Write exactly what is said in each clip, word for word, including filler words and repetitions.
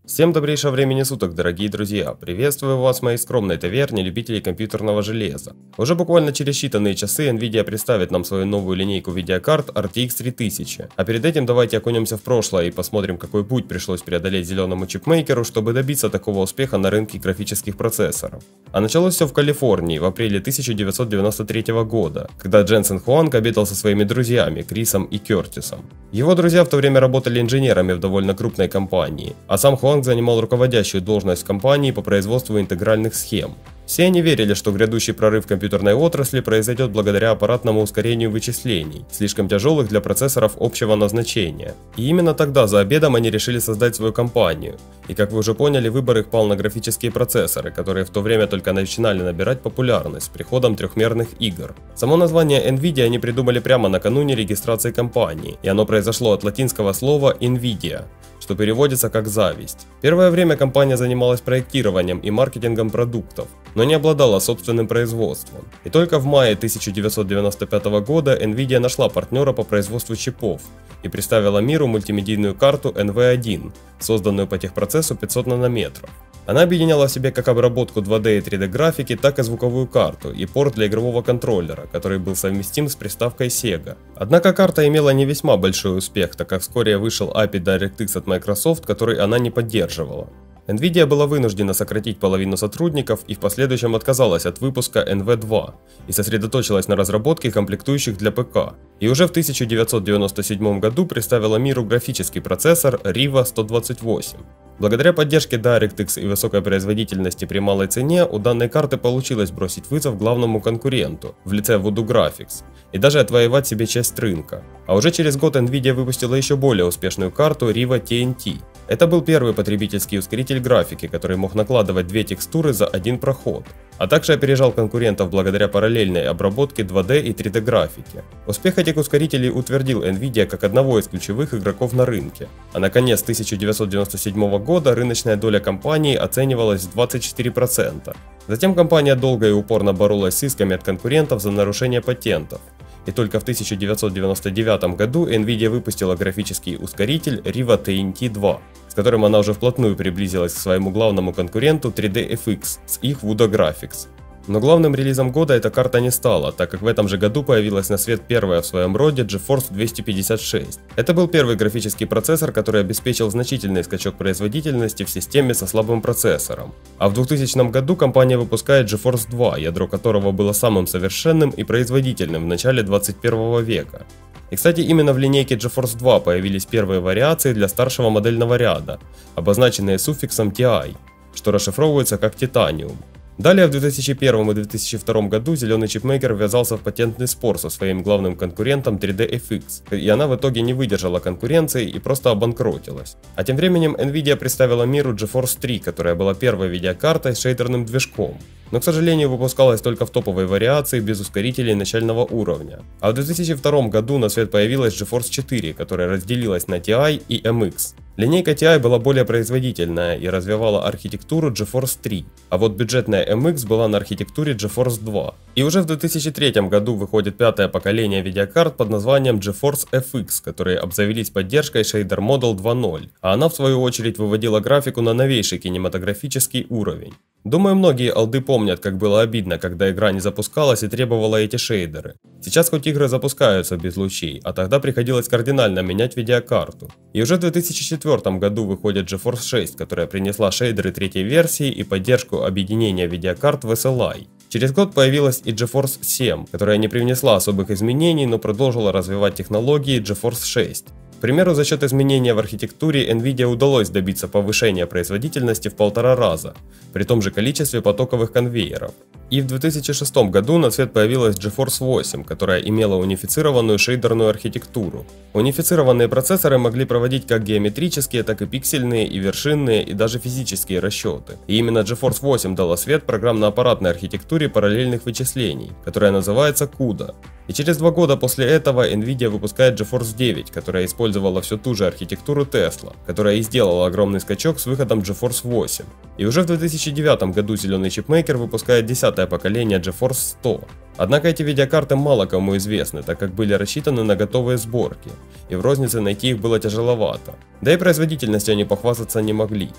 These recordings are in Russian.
Всем добрейшего времени суток, дорогие друзья! Приветствую вас в моей скромной таверне любителей компьютерного железа. Уже буквально через считанные часы Nvidia представит нам свою новую линейку видеокарт эр ти икс три тысячи. А перед этим давайте окунемся в прошлое и посмотрим, какой путь пришлось преодолеть зеленому чипмейкеру, чтобы добиться такого успеха на рынке графических процессоров. А началось все в Калифорнии в апреле тысяча девятьсот девяносто третьего года, когда Дженсен Хуанг обедал со своими друзьями Крисом и Кертисом. Его друзья в то время работали инженерами в довольно крупной компании, а сам Хуанг занимал руководящую должность в компании по производству интегральных схем. Все они верили, что грядущий прорыв компьютерной отрасли произойдет благодаря аппаратному ускорению вычислений, слишком тяжелых для процессоров общего назначения. И именно тогда за обедом они решили создать свою компанию. И как вы уже поняли, выбор их пал на графические процессоры, которые в то время только начинали набирать популярность с приходом трехмерных игр. Само название Nvidia они придумали прямо накануне регистрации компании, и оно произошло от латинского слова Nvidia, что переводится как «зависть». Первое время компания занималась проектированием и маркетингом продуктов, но не обладала собственным производством. И только в мае тысяча девятьсот девяносто пятого года Nvidia нашла партнера по производству чипов и представила миру мультимедийную карту эн ви один, созданную по техпроцессу пятьсот нанометров. Она объединяла в себе как обработку два дэ и три дэ графики, так и звуковую карту и порт для игрового контроллера, который был совместим с приставкой Sega. Однако карта имела не весьма большой успех, так как вскоре вышел эй пи ай DirectX от Microsoft, который она не поддерживала. Nvidia была вынуждена сократить половину сотрудников и в последующем отказалась от выпуска эн ви два и сосредоточилась на разработке комплектующих для ПК. И уже в тысяча девятьсот девяносто седьмом году представила миру графический процессор Riva сто двадцать восемь. Благодаря поддержке DirectX и высокой производительности при малой цене у данной карты получилось бросить вызов главному конкуренту в лице Voodoo Graphics и даже отвоевать себе часть рынка. А уже через год Nvidia выпустила еще более успешную карту Riva ти эн ти. Это был первый потребительский ускоритель графики, который мог накладывать две текстуры за один проход, а также опережал конкурентов благодаря параллельной обработке два дэ и три дэ графики. Успех этих ускорителей утвердил Nvidia как одного из ключевых игроков на рынке, а на конец тысяча девятьсот девяносто седьмого года рыночная доля компании оценивалась в двадцать четыре процента. Затем компания долго и упорно боролась с исками от конкурентов за нарушение патентов. И только в тысяча девятьсот девяносто девятом году Nvidia выпустила графический ускоритель Riva ти эн ти два, с которым она уже вплотную приблизилась к своему главному конкуренту три дэ эф икс с их Voodoo Graphics. Но главным релизом года эта карта не стала, так как в этом же году появилась на свет первая в своем роде GeForce двести пятьдесят шесть. Это был первый графический процессор, который обеспечил значительный скачок производительности в системе со слабым процессором. А в двухтысячном году компания выпускает GeForce два, ядро которого было самым совершенным и производительным в начале двадцать первого века. И, кстати, именно в линейке GeForce два появились первые вариации для старшего модельного ряда, обозначенные суффиксом ти ай, что расшифровывается как Titanium. Далее в две тысячи первом и две тысячи втором году зеленый чипмейкер ввязался в патентный спор со своим главным конкурентом три дэ эф икс, и она в итоге не выдержала конкуренции и просто обанкротилась. А тем временем Nvidia представила миру GeForce три, которая была первой видеокартой с шейдерным движком, но, к сожалению, выпускалась только в топовой вариации без ускорителей начального уровня. А в две тысячи втором году на свет появилась GeForce четыре, которая разделилась на ти ай и эм икс. Линейка ти ай была более производительная и развивала архитектуру GeForce три, а вот бюджетная эм икс была на архитектуре GeForce два. И уже в две тысячи третьем году выходит пятое поколение видеокарт под названием GeForce эф икс, которые обзавелись поддержкой Shader Model два ноль, а она в свою очередь выводила графику на новейший кинематографический уровень. Думаю, многие олды помнят, как было обидно, когда игра не запускалась и требовала эти шейдеры. Сейчас хоть игры запускаются без лучей, а тогда приходилось кардинально менять видеокарту. И уже в две тысячи четвёртом году выходит GeForce шесть, которая принесла шейдеры третьей версии и поддержку объединения видеокарт в эс эл ай. Через год появилась и GeForce семь, которая не привнесла особых изменений, но продолжила развивать технологии GeForce шесть. К примеру, за счет изменения в архитектуре Nvidia удалось добиться повышения производительности в полтора раза, при том же количестве потоковых конвейеров. И в две тысячи шестом году на свет появилась GeForce восемь, которая имела унифицированную шейдерную архитектуру. Унифицированные процессоры могли проводить как геометрические, так и пиксельные, и вершинные, и даже физические расчеты. И именно GeForce восемь дала свет программно-аппаратной архитектуре параллельных вычислений, которая называется куда. И через два года после этого Nvidia выпускает GeForce девять, которая использовала всю ту же архитектуру Tesla, которая и сделала огромный скачок с выходом GeForce восемь. И уже в две тысячи девятом году зеленый чипмейкер выпускает десятое поколение GeForce сто. Однако эти видеокарты мало кому известны, так как были рассчитаны на готовые сборки, и в рознице найти их было тяжеловато. Да и производительностью они похвастаться не могли.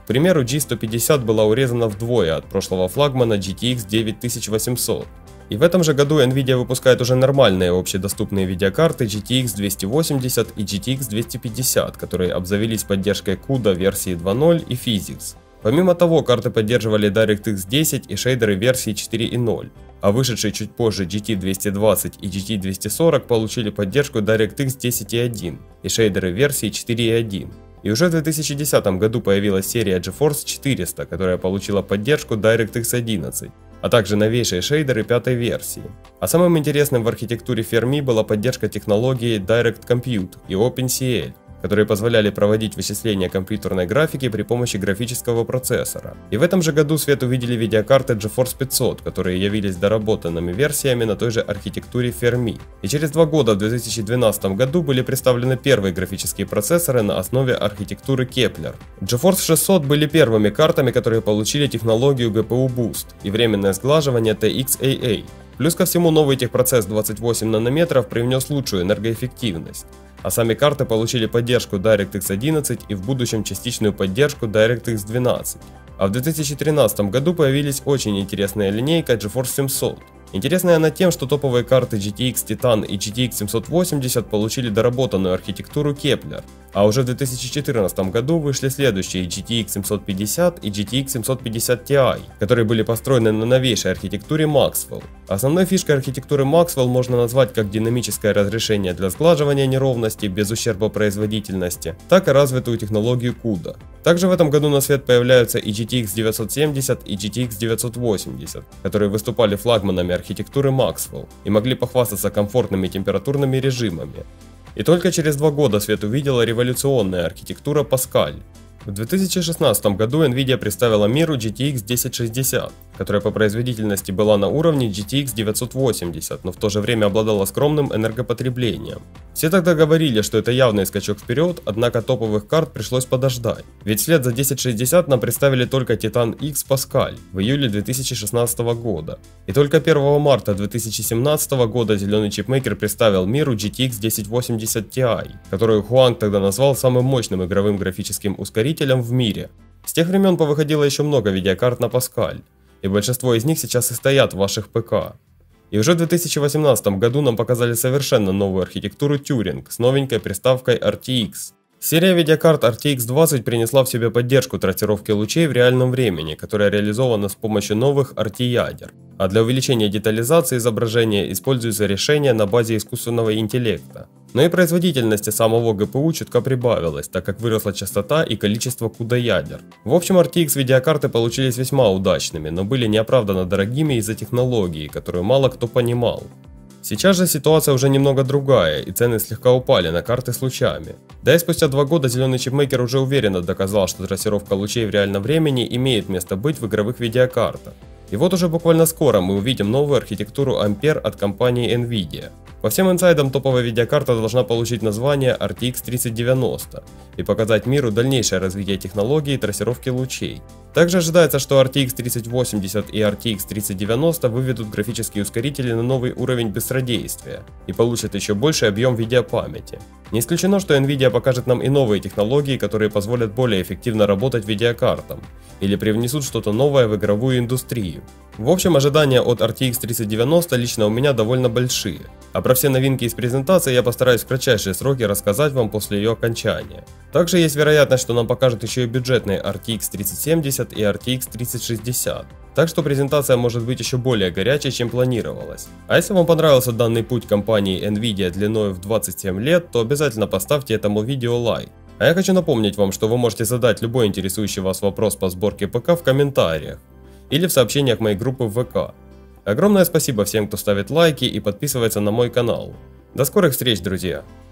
примеру, джи сто пятьдесят была урезана вдвое от прошлого флагмана джи ти экс девять тысяч восемьсот. И в этом же году Nvidia выпускает уже нормальные общедоступные видеокарты джи ти экс двести восемьдесят и джи ти экс двести пятьдесят, которые обзавелись поддержкой куда версии два ноль и Physics. Помимо того, карты поддерживали DirectX десять и шейдеры версии четыре ноль, а вышедшие чуть позже джи ти двести двадцать и джи ти двести сорок получили поддержку DirectX десять один и шейдеры версии четыре один. И уже в две тысячи десятом году появилась серия GeForce четыреста, которая получила поддержку DirectX одиннадцать, а также новейшие шейдеры пятой версии. А самым интересным в архитектуре Fermi была поддержка технологии Direct Compute и OpenCL, которые позволяли проводить вычисления компьютерной графики при помощи графического процессора. И в этом же году свет увидели видеокарты GeForce пятьсот, которые явились доработанными версиями на той же архитектуре Fermi. И через два года, в две тысячи двенадцатом году, были представлены первые графические процессоры на основе архитектуры Kepler. GeForce шестьсот были первыми картами, которые получили технологию джи пи ю Boost и временное сглаживание ти икс эй эй. Плюс ко всему, новый техпроцесс двадцать восемь нанометров привнес лучшую энергоэффективность. А сами карты получили поддержку DirectX одиннадцать и в будущем частичную поддержку DirectX двенадцать. А в две тысячи тринадцатом году появились очень интересная линейка GeForce семьсот. Интересная она тем, что топовые карты джи ти экс Titan и джи ти экс семьсот восемьдесят получили доработанную архитектуру Kepler, а уже в две тысячи четырнадцатом году вышли следующие джи ти экс семьсот пятьдесят и джи ти экс семьсот пятьдесят ти ай, которые были построены на новейшей архитектуре Maxwell. Основной фишкой архитектуры Maxwell можно назвать как динамическое разрешение для сглаживания неровностей без ущерба производительности, так и развитую технологию куда. Также в этом году на свет появляются и джи ти экс девятьсот семьдесят и джи ти экс девятьсот восемьдесят, которые выступали флагманами архитектуры Maxwell и могли похвастаться комфортными температурными режимами. И только через два года свет увидела революционная архитектура Pascal. В две тысячи шестнадцатом году Nvidia представила миру джи ти экс десять шестьдесят, которая по производительности была на уровне джи ти экс девятьсот восемьдесят, но в то же время обладала скромным энергопотреблением. Все тогда говорили, что это явный скачок вперед, однако топовых карт пришлось подождать. Ведь вслед за десять шестьдесят нам представили только Titan X Pascal в июле две тысячи шестнадцатого года. И только первого марта две тысячи семнадцатого года зеленый чипмейкер представил миру джи ти экс десять восемьдесят ти ай, которую Хуанг тогда назвал самым мощным игровым графическим ускорителем в мире. С тех времен повыходило еще много видеокарт на Pascal, и большинство из них сейчас и стоят в ваших ПК. И уже в две тысячи восемнадцатом году нам показали совершенно новую архитектуру Turing с новенькой приставкой ар ти экс. Серия видеокарт ар ти экс двадцать принесла в себе поддержку трассировки лучей в реальном времени, которая реализована с помощью новых ар ти ядер. А для увеличения детализации изображения используются решения на базе искусственного интеллекта. Но и производительности самого джи пи ю чутка прибавилось, так как выросла частота и количество куда ядер. В общем, ар ти экс видеокарты получились весьма удачными, но были неоправданно дорогими из-за технологии, которую мало кто понимал. Сейчас же ситуация уже немного другая, и цены слегка упали на карты с лучами. Да и спустя два года зеленый чипмейкер уже уверенно доказал, что трассировка лучей в реальном времени имеет место быть в игровых видеокартах. И вот уже буквально скоро мы увидим новую архитектуру Ampere от компании Nvidia. По всем инсайдам топовая видеокарта должна получить название ар ти экс тридцать девяносто и показать миру дальнейшее развитие технологии трассировки лучей. Также ожидается, что ар ти экс тридцать восемьдесят и ар ти экс тридцать девяносто выведут графические ускорители на новый уровень быстродействия и получат еще больший объем видеопамяти. Не исключено, что Nvidia покажет нам и новые технологии, которые позволят более эффективно работать видеокартам или привнесут что-то новое в игровую индустрию. В общем, ожидания от ар ти экс тридцать девяносто лично у меня довольно большие, а про все новинки из презентации я постараюсь в кратчайшие сроки рассказать вам после ее окончания. Также есть вероятность, что нам покажут еще и бюджетные ар ти экс тридцать семьдесят и ар ти экс тридцать шестьдесят, так что презентация может быть еще более горячей, чем планировалось. А если вам понравился данный путь компании Nvidia длиной в двадцать семь лет, то обязательно поставьте этому видео лайк. А я хочу напомнить вам, что вы можете задать любой интересующий вас вопрос по сборке ПК в комментариях или в сообщениях моей группы в ВК. Огромное спасибо всем, кто ставит лайки и подписывается на мой канал. До скорых встреч, друзья!